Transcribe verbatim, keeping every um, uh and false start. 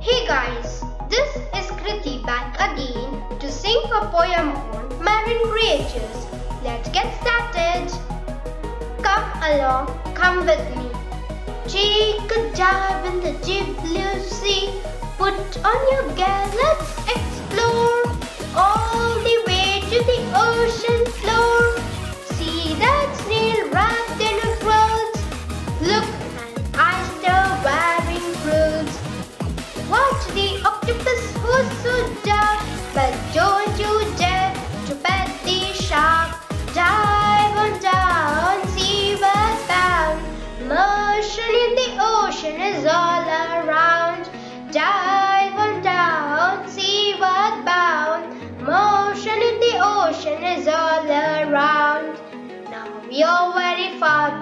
Hey guys, this is KRUTHI back again to sing a poem on marine creatures. Let's get started. Come along, come with me. Take a dive in the deep blue sea. Put on your gear, let's explore all the way to the ocean floor. See that snail wrapped in a cloth. Look, an oyster wearing fruits. Watch the octopus who's so dark, but don't you dare to pet the shark. Dive on down, seaward bound. Motion in the ocean is all around. Dive on down, seaward bound. Motion in the ocean is all around. Now you're very far